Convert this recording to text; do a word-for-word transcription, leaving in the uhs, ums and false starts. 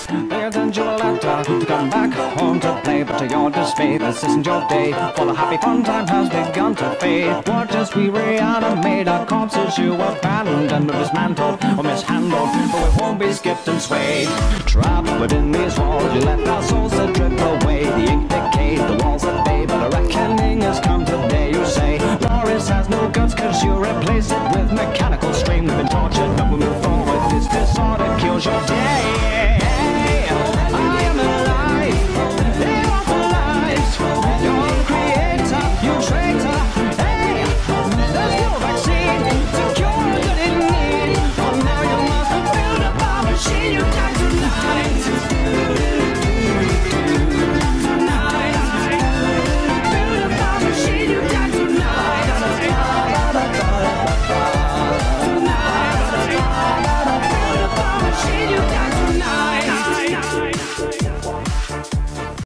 They attend you a letter to come back home to play, but to your dismay, this isn't your day, for the happy fun time has begun to fade. Watch as we reanimate our corpses you abandoned, or dismantled, or mishandled, but we won't be skipped and swayed. Trapped within these walls, you left our souls to drip away. The ink decayed, the walls at bay, but a reckoning has come today. You say Loris has no guts, cause you replace it with mechanical strain. We've been tortured, but we move forward. This disorder kills your